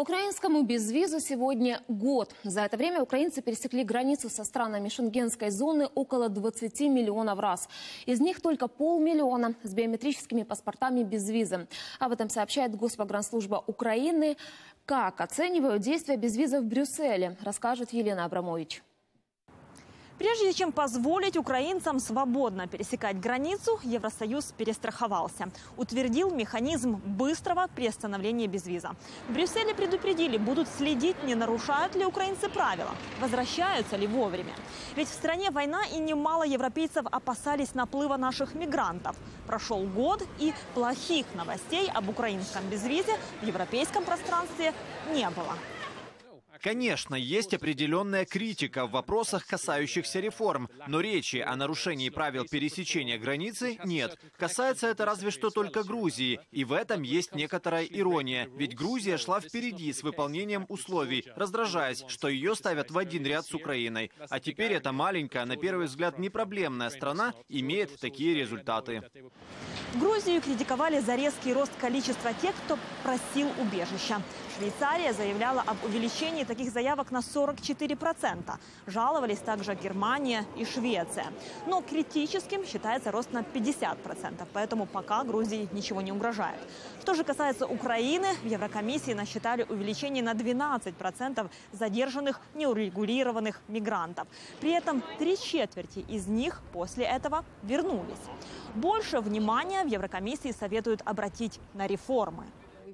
Украинскому безвизу сегодня год. За это время украинцы пересекли границу со странами шенгенской зоны около 20 миллионов раз. Из них только 500 000 с биометрическими паспортами без визы. Об этом сообщает Госпогранслужба Украины. Как оценивают действия безвиза в Брюсселе, расскажет Елена Абрамович. Прежде чем позволить украинцам свободно пересекать границу, Евросоюз перестраховался. Утвердил механизм быстрого приостановления безвиза. В Брюсселе предупредили, будут следить, не нарушают ли украинцы правила, возвращаются ли вовремя. Ведь в стране война, и немало европейцев опасались наплыва наших мигрантов. Прошел год, и плохих новостей об украинском безвизе в европейском пространстве не было. Конечно, есть определенная критика в вопросах, касающихся реформ, но речи о нарушении правил пересечения границы нет. Касается это разве что только Грузии, и в этом есть некоторая ирония, ведь Грузия шла впереди с выполнением условий, раздражаясь, что ее ставят в один ряд с Украиной. А теперь эта маленькая, на первый взгляд, непроблемная страна имеет такие результаты. Грузию критиковали за резкий рост количества тех, кто просил убежища. Швейцария заявляла об увеличении таких заявок на 44%. Жаловались также Германия и Швеция. Но критическим считается рост на 50%, поэтому пока Грузии ничего не угрожает. Что же касается Украины, в Еврокомиссии насчитали увеличение на 12% задержанных неурегулированных мигрантов. При этом 3/4 из них после этого вернулись. Больше внимания в Еврокомиссии советуют обратить на реформы.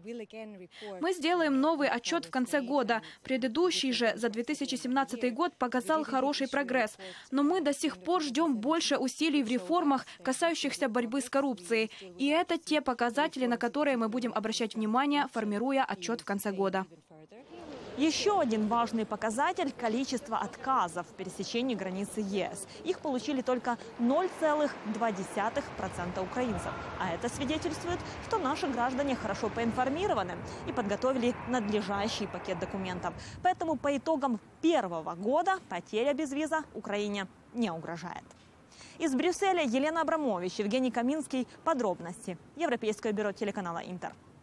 Мы сделаем новый отчет в конце года. Предыдущий же за 2017 год показал хороший прогресс. Но мы до сих пор ждем больше усилий в реформах, касающихся борьбы с коррупцией. И это те показатели, на которые мы будем обращать внимание, формируя отчет в конце года. Еще один важный показатель – количество отказов в пересечении границы ЕС. Их получили только 0,2% украинцев. А это свидетельствует, что наши граждане хорошо поинформированы и подготовили надлежащий пакет документов. Поэтому по итогам первого года потеря безвиза Украине не угрожает. Из Брюсселя Елена Абрамович, Евгений Каминский. Подробности. Европейское бюро телеканала «Интер».